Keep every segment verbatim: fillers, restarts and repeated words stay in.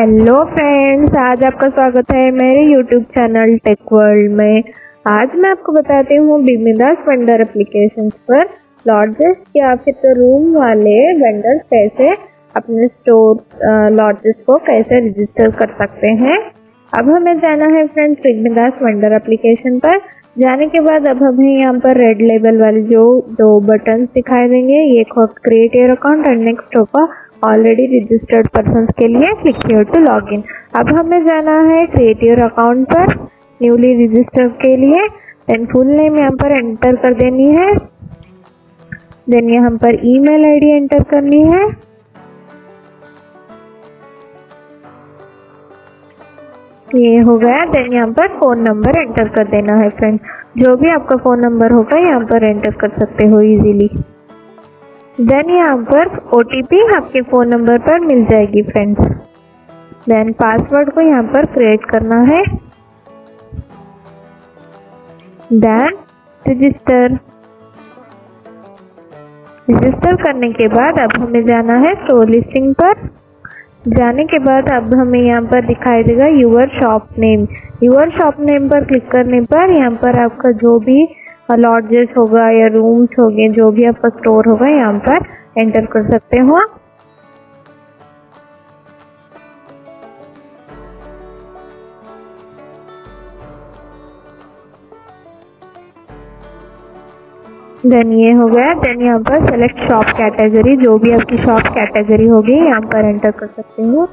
Hello friends, आज आपका स्वागत है मेरे यूट्यूब चैनल टेक वर्ल्ड में। आज मैं आपको बताती हूँ बिग मिडास वेंडर एप्लीकेशन पर लॉजेस या फिर तो रूम वाले वेंडर्स कैसे अपने स्टोर लॉजेस को कैसे रजिस्टर कर सकते हैं। अब हमें जाना है friends Big Midas vendor application पर। जाने के बाद अब हमें यहाँ पर रेड लेबल वाले जो दो बटन दिखाई देंगे, ये create your account and next होगा ऑलरेडी रजिस्टर्ड पर्सन के लिए click here to log in. अब हमें जाना है क्रिएट योर अकाउंट पर न्यूली रजिस्टर के लिए। देन फुल नेम यहाँ पर एंटर कर देनी है। देन यहाँ पर ईमेल आईडी एंटर करनी है। ये हो गया। देन यहाँ पर फोन नंबर एंटर कर देना है फ्रेंड्स। जो भी आपका फोन नंबर होगा यहाँ पर एंटर कर सकते हो इजीली। देन यहाँ पर ओटीपी आपके फोन नंबर पर मिल जाएगी फ्रेंड्स। देन पासवर्ड को यहाँ पर क्रिएट करना है। देन रजिस्टर रजिस्टर करने के बाद अब हमें जाना है स्टोर लिस्टिंग पर। जाने के बाद अब हमें यहाँ पर दिखाई देगा your shop name. Your shop name पर क्लिक करने पर यहाँ पर आपका जो भी लॉजेस होगा या रूम्स होंगे, जो भी आपका स्टोर होगा यहाँ पर एंटर कर सकते हो। देन ये हो गया। देन यहाँ पर सेलेक्ट शॉप कैटेगरी, जो भी आपकी शॉप कैटेगरी होगी यहाँ पर एंटर कर सकते हो।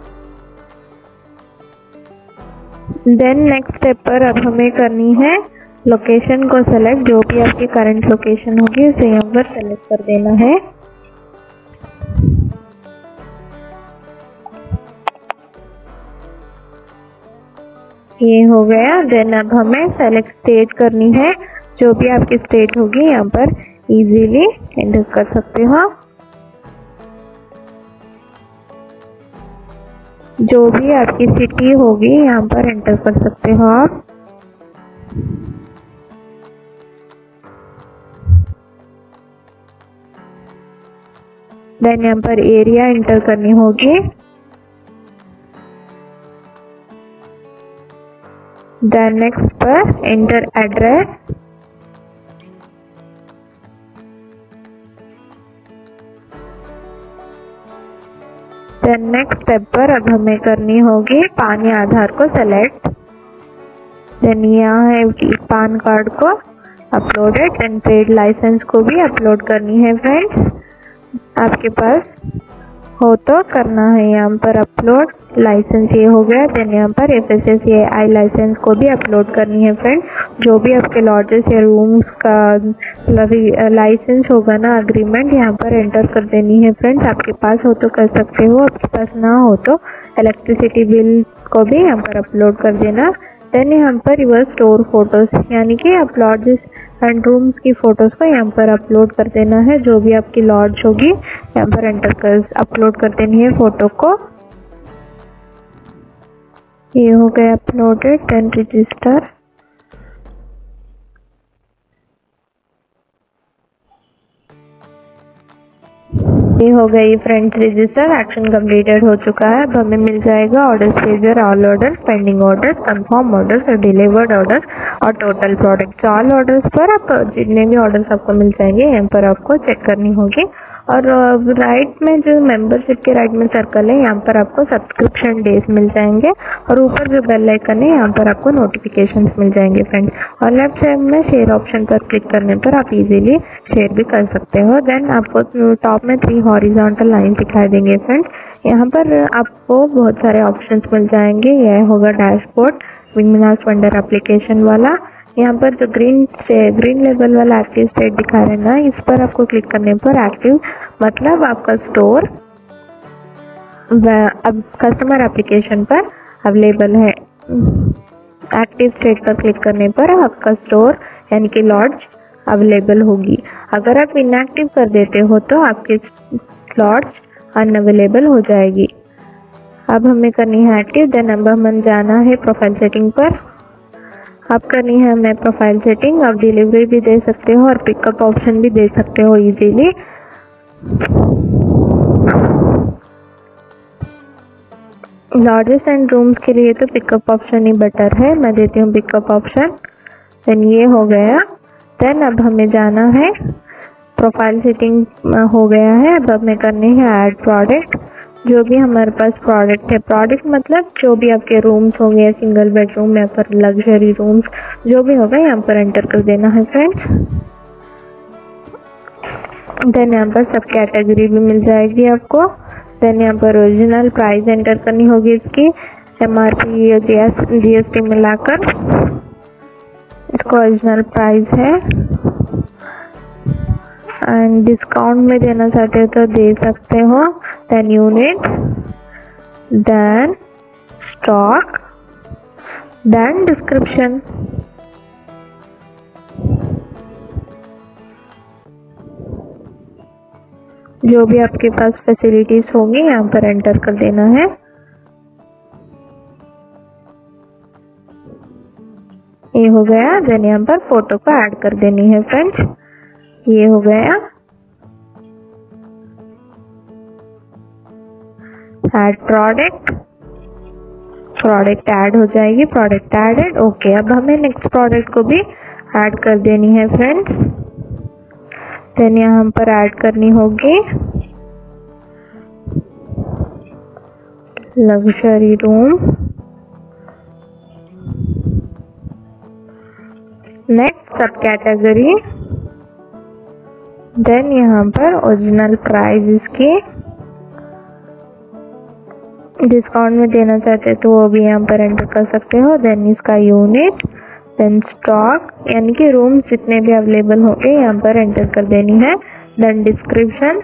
देन नेक्स्ट स्टेप पर अब हमें करनी है लोकेशन को सेलेक्ट। जो भी आपकी करंट लोकेशन होगी उसे यहाँ पर सेलेक्ट कर देना है। ये हो गया। देन अब हमें सेलेक्ट स्टेट करनी है। जो भी आपकी स्टेट होगी यहाँ पर इजीली एंटर कर सकते हो। जो भी आपकी सिटी होगी यहाँ पर एंटर कर सकते हो आप। देन यहाँ पर एरिया एंटर करनी होगी। देन नेक्स्ट पर enter address. Then next step पर अब हमें करनी होगी पान या आधार को सेलेक्ट। देन यहाँ है कि पान कार्ड को अपलोडेड। देन ट्रेड लाइसेंस को भी अपलोड करनी है फ्रेंड्स। आपके पास हो तो करना है यहाँ पर अपलोड लाइसेंस। ये हो गया। देन यहाँ पर F S S A I licence को भी अपलोड करनी है फ्रेंड्स। जो भी आपके लॉजेस या रूम्स का लाइसेंस होगा ना, अग्रीमेंट, यहाँ पर एंटर कर देनी है फ्रेंड्स। आपके पास हो तो कर सकते हो, आपके पास ना हो तो इलेक्ट्रिसिटी बिल को भी यहाँ पर अपलोड कर देना। देन यहाँ पर यूर स्टोर फोटोज, यानी कि आप लॉजेस एंड रूम्स की फोटोज को यहाँ पर अपलोड कर देना है। जो भी आपकी लॉज होगी यहाँ पर एंटर कर अपलोड कर देनी है फोटो को। ये हो गया अपलोडेड। Then register. ये हो गई फ्रेंड्स रजिस्टर। एक्शन कंप्लीटेड हो चुका है। अब हमें मिल जाएगा order stager, all order, pending order, confirm order और डिलीवर्ड ऑर्डर और टोटल प्रोडक्ट। ऑल ऑर्डर्स पर आप जितने भी ऑर्डर्स आपको मिल जाएंगे यहाँ पर आपको चेक करनी होगी। और राइट में जो मेंबरशिप के राइट में सर्कल है यहाँ पर आपको सब्सक्रिप्शन डेज मिल जाएंगे। और ऊपर जो बेल आइकन है यहाँ पर आपको नोटिफिकेशंस मिल जाएंगे फ्रेंड्स। और लेफ्ट साइड में शेयर ऑप्शन पर क्लिक करने पर आप इजीली शेयर भी कर सकते हो। देन आपको टॉप में थ्री हॉरिजॉन्टल लाइन दिखाई देंगे फ्रेंड्स। यहाँ पर आपको बहुत सारे ऑप्शंस मिल जाएंगे। यह होगा dashboard Big Midas vendor application वाला। यहाँ पर जो ग्रीन से ग्रीन लेबल वाला एक्टिव स्टेट दिखा रहे ना, इस पर आपको क्लिक करने पर एक्टिव मतलब आपका स्टोर अब कस्टमर एप्लीकेशन पर अवेलेबल है। एक्टिव स्टेट पर क्लिक करने पर आपका स्टोर यानी कि लॉज अवेलेबल होगी। अगर आप इनएक्टिव कर देते हो तो आपकी लॉज अनअवेलेबल हो जाएगी। अब हमें करनी है एक्टिव। देन अब हमें जाना है प्रोफाइल सेटिंग पर। अब करनी है हमें प्रोफाइल सेटिंग। आप डिलीवरी भी दे सकते हो और पिकअप ऑप्शन भी दे सकते हो इजीली। लॉजेस एंड रूम्स के लिए तो पिकअप ऑप्शन ही बेटर है, मैं देती हूँ पिकअप ऑप्शन। देन ये हो गया। देन अब हमें जाना है, प्रोफाइल सेटिंग हो गया है, अब हमें करनी है ऐड प्रोडक्ट। जो भी हमारे पास प्रोडक्ट है, प्रोडक्ट मतलब जो भी आपके रूम्स होंगे, सिंगल बेडरूम या फिर लग्जरी रूम्स, जो भी होगा यहाँ पर एंटर कर देना है फ्रेंड्स। देन यहाँ पर सब कैटेगरी भी मिल जाएगी आपको। देन यहाँ पर ओरिजिनल प्राइस एंटर करनी होगी इसकी, M R P G S T मिलाकर इसको ओरिजिनल प्राइस है। एंड डिस्काउंट में देना चाहते हो तो दे सकते हो। Then unit, then stock, then description. जो भी आपके पास फैसिलिटीज होंगी यहाँ पर एंटर कर देना है। ये हो गया। देन यहाँ पर फोटो को ऐड कर देनी है फ्रेंड्स। ये हो गया। ऐड प्रोडक्ट, प्रोडक्ट ऐड हो जाएगी, प्रोडक्ट एडेड। ओके, अब हमें नेक्स्ट प्रोडक्ट को भी ऐड कर देनी है फ्रेंड्स। देन यहाँ पर ऐड करनी होगी luxury room. Next sub category. Then यहाँ पर ओरिजिनल प्राइस इसकी, डिस्काउंट में देना चाहते तो वो भी यहाँ पर एंटर कर सकते हो। देन इसका यूनिट, देन स्टॉक, यानी कि रूम जितने भी अवेलेबल होंगे यहाँ पर एंटर कर देनी है। देन डिस्क्रिप्शन,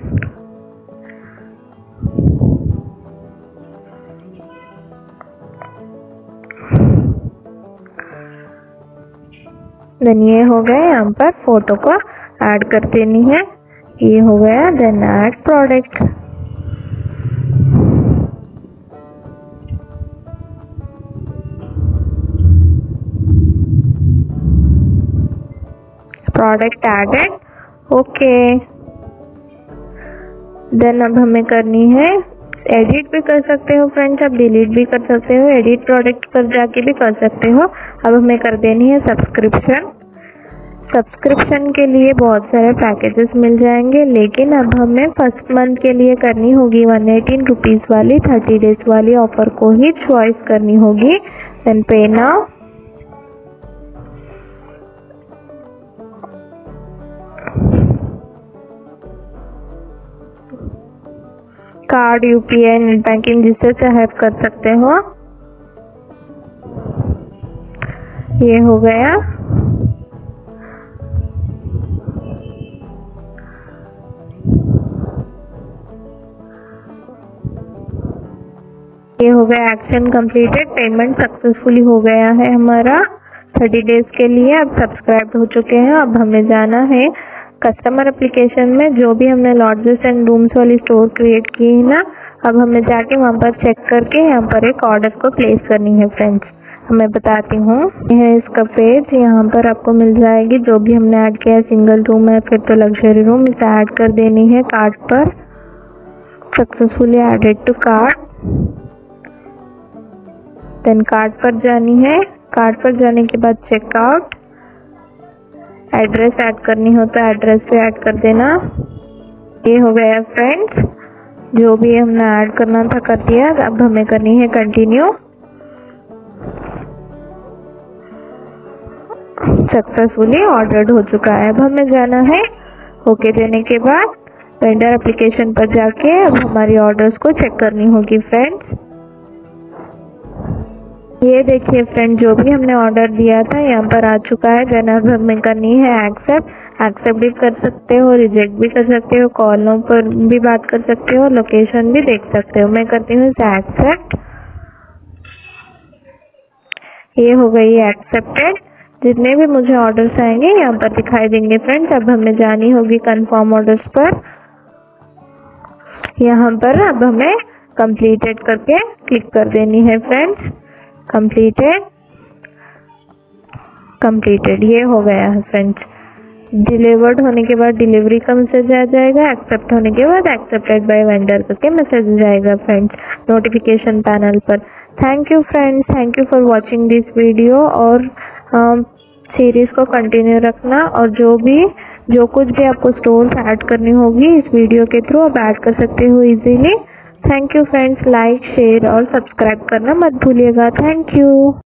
देन ये हो गया। यहाँ पर फोटो को ऐड कर देनी है। ये हो गया। Then add product, product added. Okay, then अब हमें करनी है एडिट भी कर सकते हो फ्रेंड्स, आप डिलीट भी कर सकते हो, एडिट प्रोडक्ट पर जाके भी कर सकते हो। अब हमें कर देनी है सब्सक्रिप्शन। सब्सक्रिप्शन के लिए बहुत सारे पैकेजेस मिल जाएंगे, लेकिन अब हमें फर्स्ट मंथ के लिए करनी होगी वन एटीन रुपीज वाली थर्टी डेज वाली ऑफर को ही चॉइस करनी होगी। Then pay now, card, UPI, net banking जिससे चाहे कर सकते हो। ये हो गया। ये हो गया एक्शन कंप्लीटेड, पेमेंट सक्सेसफुली हो गया है हमारा थर्टी डेज के लिए। अब सब्सक्राइब हो चुके हैं। अब हमें जाना है कस्टमर एप्लीकेशन में, जो भी हमने लॉजेस एंड रूम्स वाली स्टोर क्रिएट की है ना, अब हमें जाके वहाँ पर चेक करके यहाँ पर एक ऑर्डर को प्लेस करनी है फ्रेंड्स। मैं बताती हूँ, यह है इसका पेज। यहाँ पर आपको मिल जाएगी जो भी हमने ऐड किया है, सिंगल रूम है फिर तो लग्जरी रूम, इसे ऐड कर देनी है कार्ट पर। Successfully added to cart. Then cart पर जानी है। कार्ट पर जाने के बाद चेकआउट, एड्रेस ऐड करनी हो तो एड्रेस से ऐड कर देना। ये हो गया फ्रेंड्स, जो भी हमने ऐड करना था कर दिया। अब हमें करनी है कंटिन्यू। सक्सेसफुली ऑर्डर्ड हो चुका है। अब हमें जाना है ओके देने के बाद वेंडर एप्लीकेशन पर जाके अब हमारी ऑर्डर्स को चेक करनी होगी फ्रेंड्स। ये देखिए फ्रेंड, जो भी हमने ऑर्डर दिया था यहाँ पर आ चुका है। देन अब हमें करनी है एक्सेप्ट। एक्सेप्ट भी कर सकते हो, रिजेक्ट भी कर सकते हो, कॉलों पर भी बात कर सकते हो, लोकेशन भी देख सकते हो। मैं करती हूँ इसे एक्सेप्ट। ये हो गई एक्सेप्टेड। जितने भी मुझे ऑर्डर्स आएंगे यहाँ पर दिखाई देंगे फ्रेंड्स। अब हमें जानी होगी कंफर्म ऑर्डर्स पर। यहाँ पर अब हमें कंप्लीटेड करके क्लिक कर देनी है फ्रेंड्स। कंप्लीटेड, कंप्लीटेड, ये हो गया है फ्रेंड्स। डिलीवर्ड होने के बाद डिलीवरी का मैसेज आ जाएगा, एक्सेप्ट होने के बाद एक्सेप्टेड बाय वेंडर करके मैसेज जाएगा फ्रेंड्स नोटिफिकेशन पैनल पर। Thank you friends, thank you for watching this video. और सीरीज को कंटिन्यू रखना, और जो भी जो कुछ भी आपको स्टोर्स ऐड करनी होगी इस वीडियो के थ्रू आप ऐड कर सकते हो easily. Thank you friends, like share और सब्सक्राइब करना मत भूलिएगा। Thank you.